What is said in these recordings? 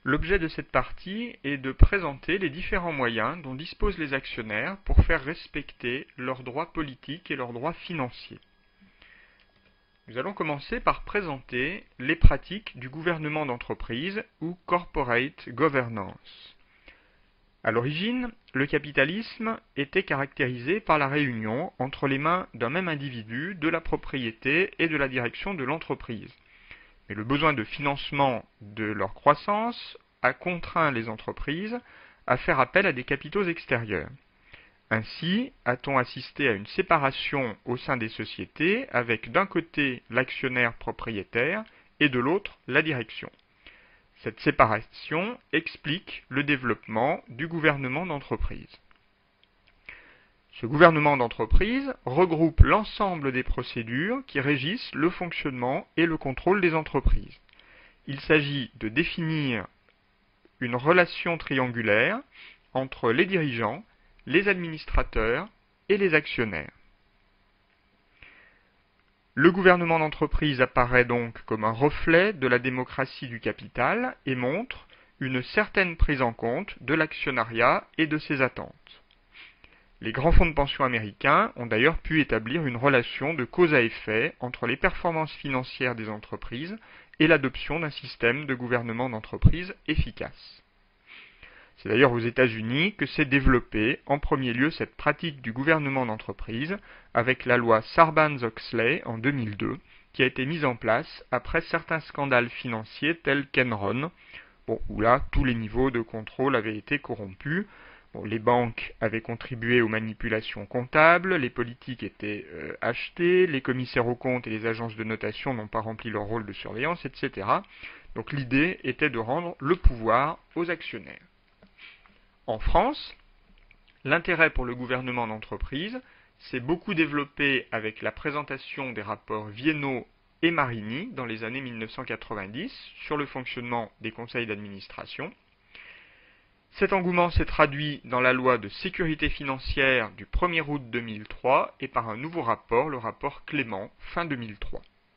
L'objet de cette partie est de présenter les différents moyens dont disposent les actionnaires pour faire respecter leurs droits politiques et leurs droits financiers. Nous allons commencer par présenter les pratiques du gouvernement d'entreprise ou corporate governance. À l'origine, le capitalisme était caractérisé par la réunion entre les mains d'un même individu de la propriété et de la direction de l'entreprise. Mais le besoin de financement de leur croissance a contraint les entreprises à faire appel à des capitaux extérieurs. Ainsi, a-t-on assisté à une séparation au sein des sociétés avec d'un côté l'actionnaire propriétaire et de l'autre la direction. Cette séparation explique le développement du gouvernement d'entreprise. Ce gouvernement d'entreprise regroupe l'ensemble des procédures qui régissent le fonctionnement et le contrôle des entreprises. Il s'agit de définir une relation triangulaire entre les dirigeants, les administrateurs et les actionnaires. Le gouvernement d'entreprise apparaît donc comme un reflet de la démocratie du capital et montre une certaine prise en compte de l'actionnariat et de ses attentes. Les grands fonds de pension américains ont d'ailleurs pu établir une relation de cause à effet entre les performances financières des entreprises et l'adoption d'un système de gouvernement d'entreprise efficace. C'est d'ailleurs aux États-Unis que s'est développée en premier lieu cette pratique du gouvernement d'entreprise avec la loi Sarbanes-Oxley en 2002, qui a été mise en place après certains scandales financiers tels qu'Enron, où là tous les niveaux de contrôle avaient été corrompus. Les banques avaient contribué aux manipulations comptables, les politiques étaient achetés, les commissaires aux comptes et les agences de notation n'ont pas rempli leur rôle de surveillance, etc. Donc l'idée était de rendre le pouvoir aux actionnaires. En France, l'intérêt pour le gouvernement d'entreprise s'est beaucoup développé avec la présentation des rapports Viennot et Marini dans les années 1990 sur le fonctionnement des conseils d'administration. Cet engouement s'est traduit dans la loi de sécurité financière du 1er août 2003 et par un nouveau rapport, le rapport Clément, fin 2003.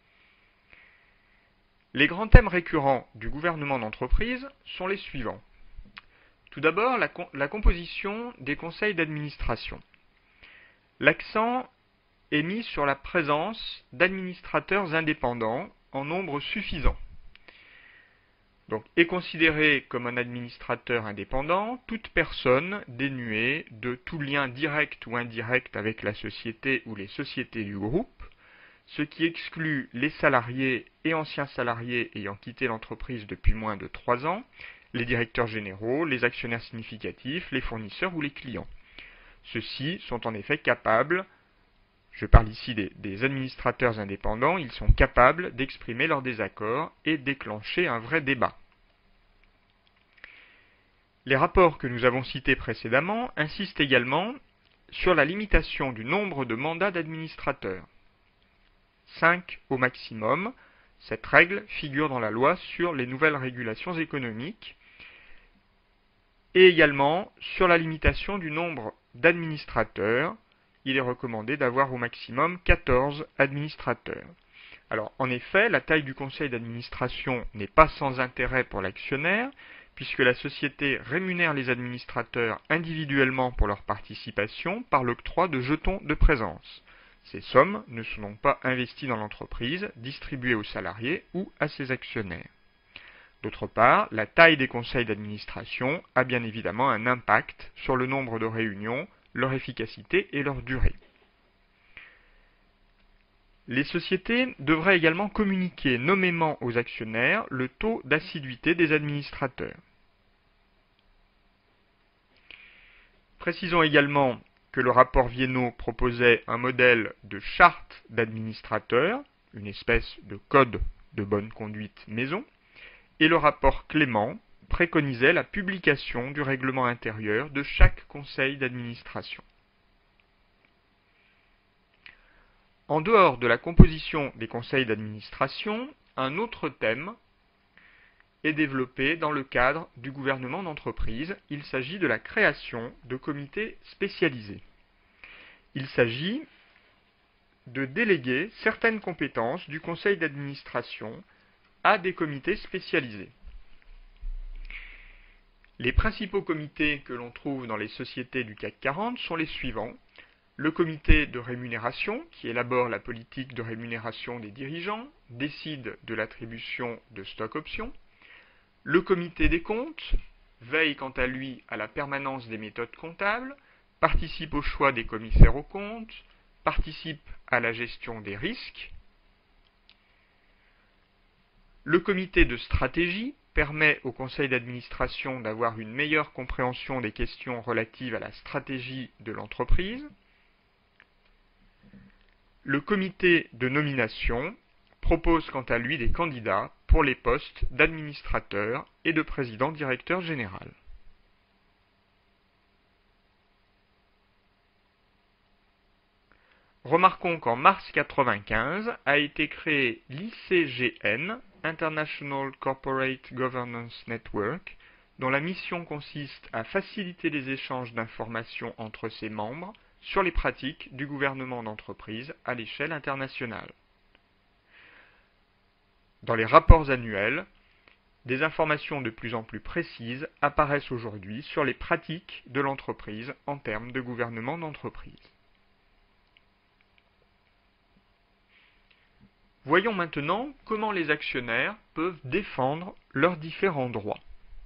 Les grands thèmes récurrents du gouvernement d'entreprise sont les suivants. Tout d'abord, la composition des conseils d'administration. L'accent est mis sur la présence d'administrateurs indépendants en nombre suffisant. Donc, est considéré comme un administrateur indépendant toute personne dénuée de tout lien direct ou indirect avec la société ou les sociétés du groupe, ce qui exclut les salariés et anciens salariés ayant quitté l'entreprise depuis moins de 3 ans, les directeurs généraux, les actionnaires significatifs, les fournisseurs ou les clients. Ceux-ci sont en effet capables, je parle ici des administrateurs indépendants, ils sont capables d'exprimer leur désaccord et déclencher un vrai débat. Les rapports que nous avons cités précédemment insistent également sur la limitation du nombre de mandats d'administrateurs. 5 au maximum. Cette règle figure dans la loi sur les nouvelles régulations économiques et également sur la limitation du nombre d'administrateurs. Il est recommandé d'avoir au maximum 14 administrateurs. Alors, en effet, la taille du conseil d'administration n'est pas sans intérêt pour l'actionnaire, puisque la société rémunère les administrateurs individuellement pour leur participation par l'octroi de jetons de présence. Ces sommes ne sont donc pas investies dans l'entreprise, distribuées aux salariés ou à ses actionnaires. D'autre part, la taille des conseils d'administration a bien évidemment un impact sur le nombre de réunions, leur efficacité et leur durée. Les sociétés devraient également communiquer nommément aux actionnaires le taux d'assiduité des administrateurs. Précisons également que le rapport Viennot proposait un modèle de charte d'administrateurs, une espèce de code de bonne conduite maison, et le rapport Clément préconisait la publication du règlement intérieur de chaque conseil d'administration. En dehors de la composition des conseils d'administration, un autre thème est développé dans le cadre du gouvernement d'entreprise. Il s'agit de la création de comités spécialisés. Il s'agit de déléguer certaines compétences du conseil d'administration à des comités spécialisés. Les principaux comités que l'on trouve dans les sociétés du CAC 40 sont les suivants. Le comité de rémunération, qui élabore la politique de rémunération des dirigeants, décide de l'attribution de stock options. Le comité des comptes veille quant à lui à la permanence des méthodes comptables, participe au choix des commissaires aux comptes, participe à la gestion des risques. Le comité de stratégie permet au conseil d'administration d'avoir une meilleure compréhension des questions relatives à la stratégie de l'entreprise. Le comité de nomination propose quant à lui des candidats pour les postes d'administrateur et de président-directeur général. Remarquons qu'en mars 1995 a été créé l'ICGN, International Corporate Governance Network, dont la mission consiste à faciliter les échanges d'informations entre ses membres sur les pratiques du gouvernement d'entreprise à l'échelle internationale. Dans les rapports annuels, des informations de plus en plus précises apparaissent aujourd'hui sur les pratiques de l'entreprise en termes de gouvernement d'entreprise. Voyons maintenant comment les actionnaires peuvent défendre leurs différents droits.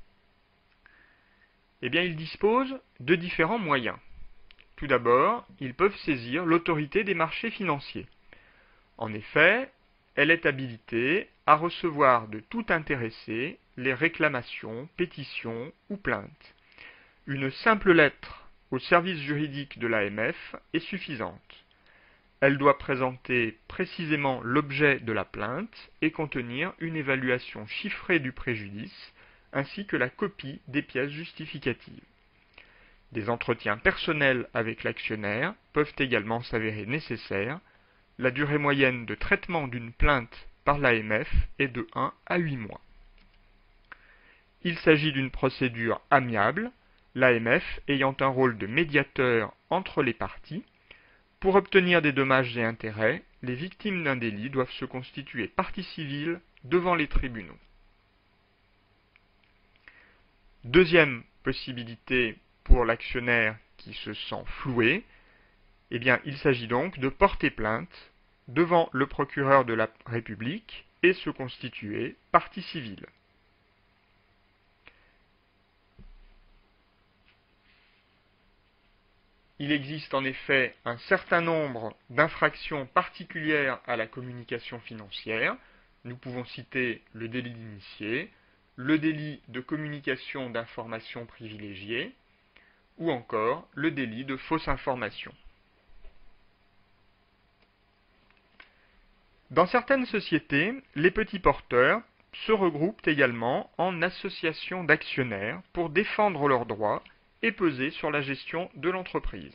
Eh bien, ils disposent de différents moyens. Tout d'abord, ils peuvent saisir l'autorité des marchés financiers. En effet, elle est habilitée à recevoir de tout intéressé les réclamations, pétitions ou plaintes. Une simple lettre au service juridique de l'AMF est suffisante. Elle doit présenter précisément l'objet de la plainte et contenir une évaluation chiffrée du préjudice, ainsi que la copie des pièces justificatives. Des entretiens personnels avec l'actionnaire peuvent également s'avérer nécessaires. La durée moyenne de traitement d'une plainte par l'AMF est de 1 à 8 mois. Il s'agit d'une procédure amiable, l'AMF ayant un rôle de médiateur entre les parties. Pour obtenir des dommages et intérêts, les victimes d'un délit doivent se constituer partie civile devant les tribunaux. Deuxième possibilité pour l'actionnaire qui se sent floué, eh bien, il s'agit donc de porter plainte devant le procureur de la République et se constituer partie civile. Il existe en effet un certain nombre d'infractions particulières à la communication financière. Nous pouvons citer le délit d'initié, le délit de communication d'informations privilégiées, ou encore le délit de fausse information. Dans certaines sociétés, les petits porteurs se regroupent également en associations d'actionnaires pour défendre leurs droits et peser sur la gestion de l'entreprise.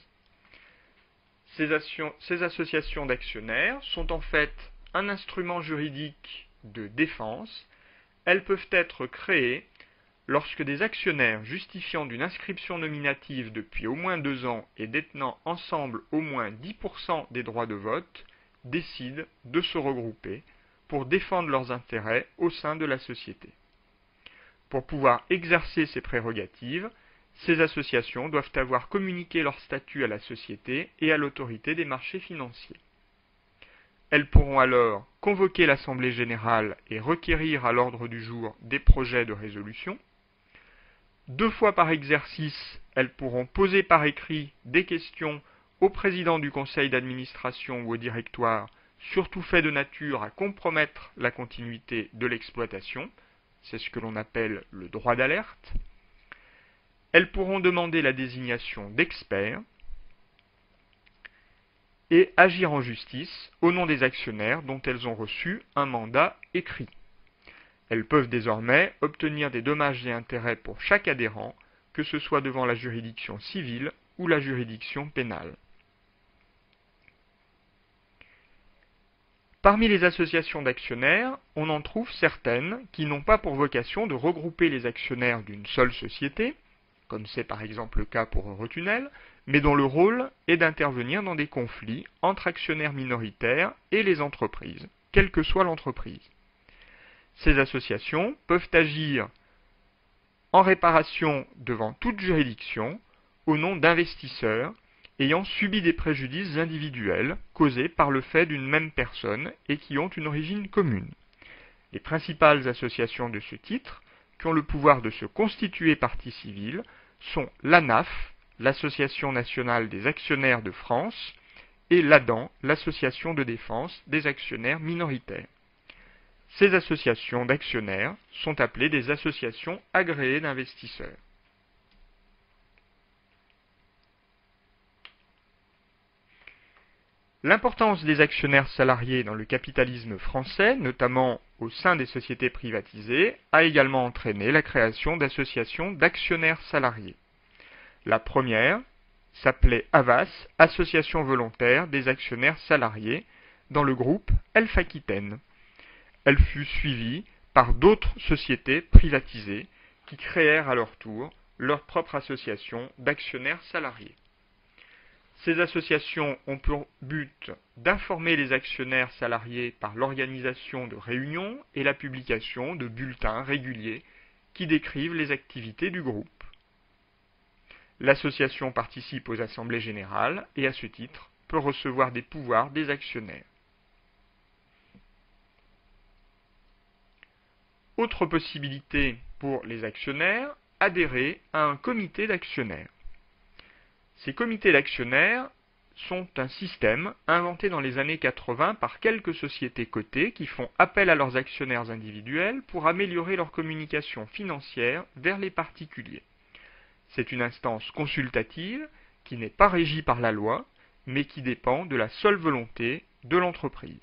Ces associations d'actionnaires sont en fait un instrument juridique de défense. Elles peuvent être créées lorsque des actionnaires justifiant d'une inscription nominative depuis au moins 2 ans et détenant ensemble au moins 10% des droits de vote décident de se regrouper pour défendre leurs intérêts au sein de la société. Pour pouvoir exercer ces prérogatives, ces associations doivent avoir communiqué leur statut à la société et à l'autorité des marchés financiers. Elles pourront alors convoquer l'Assemblée générale et requérir à l'ordre du jour des projets de résolution. 2 fois par exercice, elles pourront poser par écrit des questions au président du conseil d'administration ou au directoire sur tout fait de nature à compromettre la continuité de l'exploitation. C'est ce que l'on appelle le droit d'alerte. Elles pourront demander la désignation d'experts et agir en justice au nom des actionnaires dont elles ont reçu un mandat écrit. Elles peuvent désormais obtenir des dommages et intérêts pour chaque adhérent, que ce soit devant la juridiction civile ou la juridiction pénale. Parmi les associations d'actionnaires, on en trouve certaines qui n'ont pas pour vocation de regrouper les actionnaires d'une seule société, comme c'est par exemple le cas pour Eurotunnel, mais dont le rôle est d'intervenir dans des conflits entre actionnaires minoritaires et les entreprises, quelle que soit l'entreprise. Ces associations peuvent agir en réparation devant toute juridiction au nom d'investisseurs ayant subi des préjudices individuels causés par le fait d'une même personne et qui ont une origine commune. Les principales associations de ce titre, qui ont le pouvoir de se constituer partie civile, sont l'ANAF, l'Association nationale des actionnaires de France, et l'ADAN, l'Association de défense des actionnaires minoritaires. Ces associations d'actionnaires sont appelées des associations agréées d'investisseurs. L'importance des actionnaires salariés dans le capitalisme français, notamment au sein des sociétés privatisées, a également entraîné la création d'associations d'actionnaires salariés. La première s'appelait AVAS, Association volontaire des actionnaires salariés, dans le groupe Elf Aquitaine. Elle fut suivie par d'autres sociétés privatisées qui créèrent à leur tour leur propre association d'actionnaires salariés. Ces associations ont pour but d'informer les actionnaires salariés par l'organisation de réunions et la publication de bulletins réguliers qui décrivent les activités du groupe. L'association participe aux assemblées générales et à ce titre peut recevoir des pouvoirs des actionnaires. Autre possibilité pour les actionnaires, adhérer à un comité d'actionnaires. Ces comités d'actionnaires sont un système inventé dans les années 80 par quelques sociétés cotées qui font appel à leurs actionnaires individuels pour améliorer leur communication financière vers les particuliers. C'est une instance consultative qui n'est pas régie par la loi, mais qui dépend de la seule volonté de l'entreprise.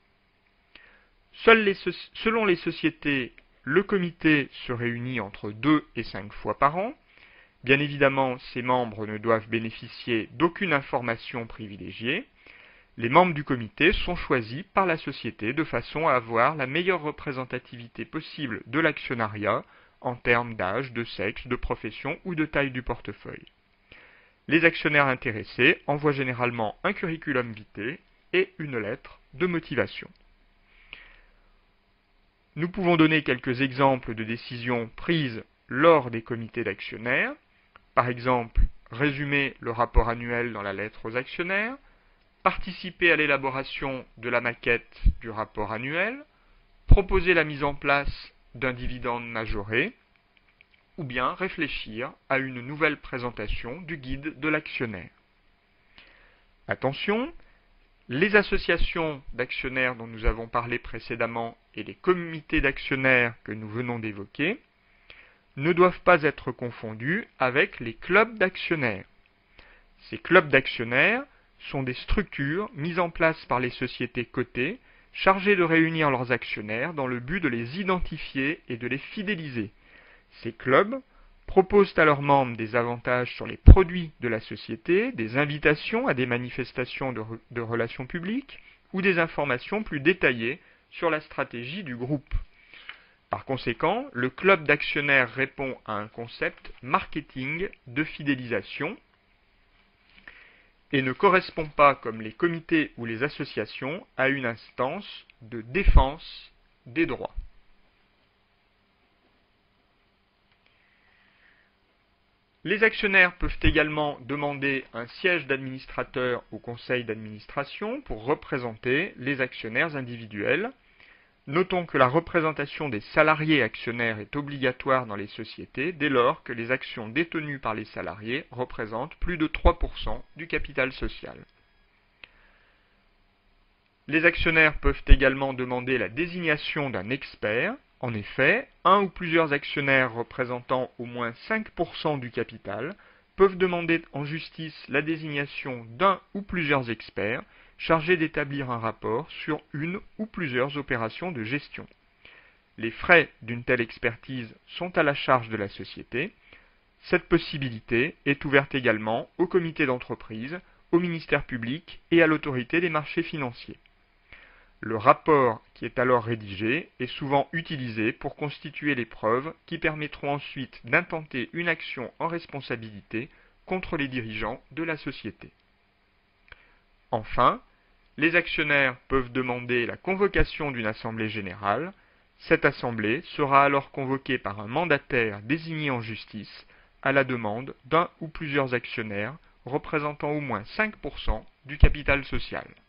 Selon les sociétés, le comité se réunit entre 2 et 5 fois par an. Bien évidemment, ses membres ne doivent bénéficier d'aucune information privilégiée. Les membres du comité sont choisis par la société de façon à avoir la meilleure représentativité possible de l'actionnariat en termes d'âge, de sexe, de profession ou de taille du portefeuille. Les actionnaires intéressés envoient généralement un curriculum vitae et une lettre de motivation. Nous pouvons donner quelques exemples de décisions prises lors des comités d'actionnaires. Par exemple, résumer le rapport annuel dans la lettre aux actionnaires, participer à l'élaboration de la maquette du rapport annuel, proposer la mise en place d'un dividende majoré, ou bien réfléchir à une nouvelle présentation du guide de l'actionnaire. Attention, les associations d'actionnaires dont nous avons parlé précédemment et les comités d'actionnaires que nous venons d'évoquer ne doivent pas être confondus avec les clubs d'actionnaires. Ces clubs d'actionnaires sont des structures mises en place par les sociétés cotées chargées de réunir leurs actionnaires dans le but de les identifier et de les fidéliser. Ces clubs proposent à leurs membres des avantages sur les produits de la société, des invitations à des manifestations de relations publiques ou des informations plus détaillées sur la stratégie du groupe. Par conséquent, le club d'actionnaires répond à un concept marketing de fidélisation et ne correspond pas, comme les comités ou les associations, à une instance de défense des droits. Les actionnaires peuvent également demander un siège d'administrateur au conseil d'administration pour représenter les actionnaires individuels. Notons que la représentation des salariés actionnaires est obligatoire dans les sociétés dès lors que les actions détenues par les salariés représentent plus de 3% du capital social. Les actionnaires peuvent également demander la désignation d'un expert. En effet, un ou plusieurs actionnaires représentant au moins 5% du capital peuvent demander en justice la désignation d'un ou plusieurs experts chargés d'établir un rapport sur une ou plusieurs opérations de gestion. Les frais d'une telle expertise sont à la charge de la société. Cette possibilité est ouverte également au comité d'entreprise, au ministère public et à l'autorité des marchés financiers. Le rapport qui est alors rédigé est souvent utilisé pour constituer les preuves qui permettront ensuite d'intenter une action en responsabilité contre les dirigeants de la société. Enfin, les actionnaires peuvent demander la convocation d'une assemblée générale. Cette assemblée sera alors convoquée par un mandataire désigné en justice à la demande d'un ou plusieurs actionnaires représentant au moins 5% du capital social.